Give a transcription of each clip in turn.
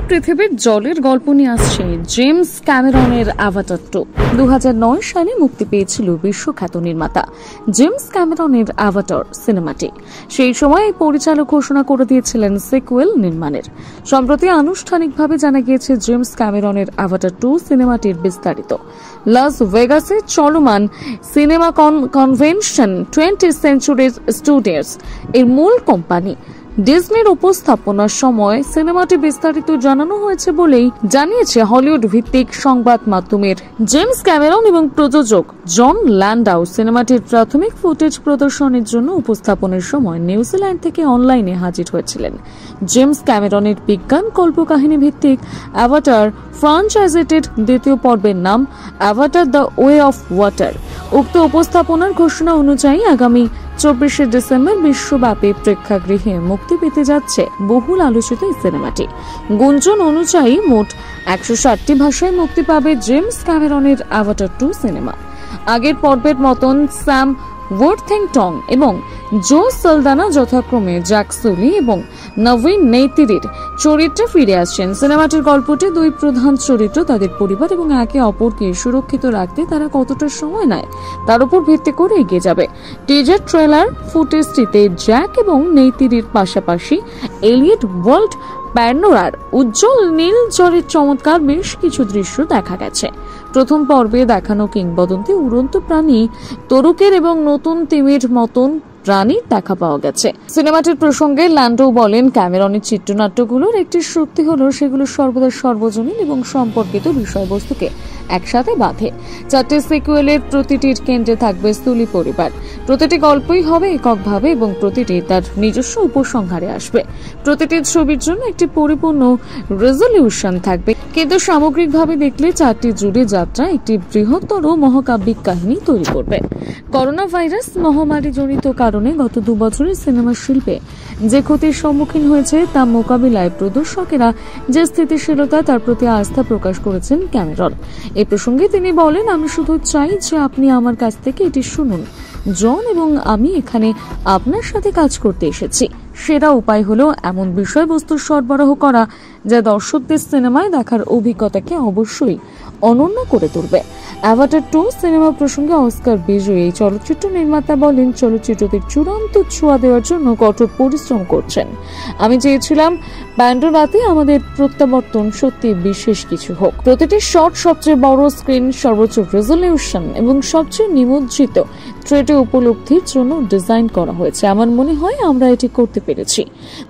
পৃথিবীর জলের গল্প নিয়ে আসছে জেমস ক্যামেরনের অ্যাভাটার 2। 2009 সালে মুক্তি পেয়েছিল বিশ্বখ্যাত নির্মাতা জেমস ক্যামেরনের অ্যাভাটার সিনেমাটি। সেই সময় পরিচালক ঘোষণা করে দিয়েছিলেন সিকুয়েল নির্মাণের। সম্প্রতি আনুষ্ঠানিকভাবে জানা গিয়েছে জেমস ক্যামেরনের অ্যাভাটার 2 সিনেমাটির বিস্তারিত। লাস ভেগাসে চলমান cinema convention 20th Century Studios এর মূল কোম্পানি ডিজনির উপস্থাপনার সময় সিনেমাটি বিস্তারিত জানানো হয়েছে বলেই জানিয়েছে হলিউড ভিত্তিক সংবাদ মাধ্যমের জেমস ক্যামেরন এবং প্রযোজক জন ল্যান্ডাউ। সিনেমাটির প্রাথমিক ফুটেজ প্রদর্শনের জন্য উপস্থাপনের সময় নিউজিল্যান্ড থেকে অনলাইনে হাজির হয়েছিলেন। জেমস ক্যামেরনের বিজ্ঞান কল্পকাহিনী ভিত্তিক অ্যাভাটার ফ্রাঞ্চাইজিটির দ্বিতীয় পর্বের নাম Avatar the way of water. উক্ত উপস্থাপনার ঘোষণা অনুযায়ী আগামী 24শে ডিসেম্বর বিশ্বব্যাপী প্রেক্ষাগৃহে মুক্তি পেতে যাচ্ছে বহুল আলোচিত এই সিনেমাটি। গুঞ্জন অনুযায়ী মোট 160টি ভাষায় মুক্তি পাবে জেমস ক্যামেরনের অ্যাভাটার 2 সিনেমা। আগের পর্বের মতন স্যাম ওয়ার্থিংটন এবং জো সালদানা যথাক্রমে জ্যাক সুলি এবং নবীন নেইতিরির চরিত্রে ফিরে আসছেন। সিনেমাটির গল্পটি দুই প্রধান চরিত্র, তাদের পরিবার এবং একে অপরকে সুরক্ষিত রাখতে তারা কতটা সময় নেয় তার উপর ভিত্তি করে এগিয়ে যাবে। টিজার ট্রেলার ফুটেজটিতে জ্যাক এবং নেইতিরির পাশাপাশি এলিয়েট ওয়ার্ল্ড প্যান্ডোরার উজ্জ্বল নীল জলের চমৎকার বেশ কিছু দৃশ্য দেখা গেছে। প্রথম পর্বে দেখানো কিংবদন্তি উড়ন্ত প্রাণী তরুকের এবং নতুন তিমির মতন প্রাণীর দেখা পাওয়া গেছে। সিনেমাটির প্রসঙ্গে ল্যান্ডো বলেন, ক্যামেরনের চিত্রনাট্যগুলোর একটি শক্তি হলো সেগুলো সর্বদা সর্বজনীন এবং সম্পর্কিত বিষয়বস্তুকে একসাথে বাঁধে। 4টি সিকুয়েলের প্রতিটির কেন্দ্রে থাকবে স্থূলি পরিবার। প্রতিটি গল্পই হবে এককভাবে এবং প্রতিটি তার নিজস্ব উপসংহারে আসবে। প্রতিটি ছবির জন্য একটি পরিপূর্ণ রেজলিউশন থাকবে, কিন্তু সামগ্রিকভাবে দেখলে 4টি জুড়ে যাত্রা একটি বৃহত্তর মহাকাব্যিক কাহিনী তৈরি করবে। করোনা ভাইরাস মহামারী জনিত কারণে গত 2 বছরে সিনেমা শিল্পে যে ক্ষতির সম্মুখীন হয়েছে তা মোকাবিলায় প্রদর্শকেরা যে স্থিতিশীলতা তার প্রতি আস্থা প্রকাশ করেছেন ক্যামেরন। এই প্রসঙ্গে তিনি বলেন, আমি শুধু চাই যে আপনি আমার কাছ থেকে এটি শুনুন। জন এবং আমি এখানে আপনার সাথে কাজ করতে এসেছি। সেরা উপায় হলো এমন বিষয়বস্তু সরবরাহ করা যা দর্শকদের সিনেমায় দেখার অভিজ্ঞতাকে অবশ্যই অনন্য করে তুলবে। অ্যাভাটার 2 সিনেমা প্রসঙ্গে অস্কার বিজয়ী এই চলচ্চিত্র নির্মাতা বলেন, চলচ্চিত্রটির চূড়ান্ত ছোঁয়া দেওয়ার জন্য কঠোর পরিশ্রম করছেন। আমি চেয়েছিলাম প্যান্ডোরাতে আমাদের প্রত্যাবর্তন সত্যি বিশেষ কিছু হোক। প্রতিটি শট সবচেয়ে বড় স্ক্রিন, সর্বোচ্চ রেজলিউশন এবং সবচেয়ে নিমজ্জিত থ্রেটে উপলব্ধির জন্য ডিজাইন করা হয়েছে। আমার মনে হয় আমরা এটি করতে পেরেছি।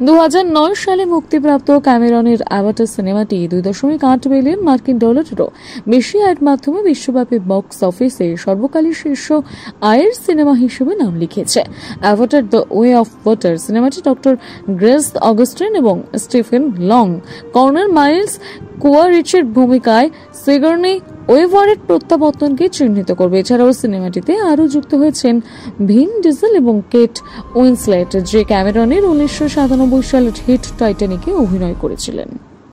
2009 সালে মুক্তিপ্রাপ্ত ক্যামেরনের অ্যাভাটার সিনেমাটি $2.8 বিলিয়ন মার্কিন ডলারেরও বেশি আয়ের মাধ্যমে বিশ্বব্যাপী বক্স অফিসে সর্বকালের শীর্ষ আয়ের সিনেমা হিসেবে নাম লিখেছে। Avatar the way of water সিনেমাটি ডক্টর গ্রেস অগাস্টিন এবং স্টিফেন লং, কর্নার মাইলস কোয়ারিচের ভূমিকায় সিগার্নি ওয়েভারের প্রত্যাবর্তনকে চিহ্নিত করবে। এছাড়াও সিনেমাটিতে আরও যুক্ত হয়েছেন ভিন ডিজেল এবং কেট উইন্সলেট, যে ক্যামেরনের 1997 সালের হিট টাইটানিকে অভিনয় করেছিলেন।